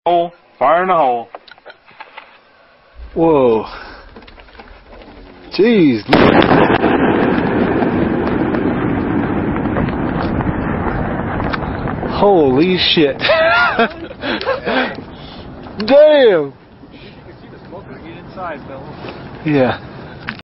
Hole. Fire in the hole. Whoa. Jeez. Holy shit. Damn. You can see the smoke get inside, fellas. Yeah.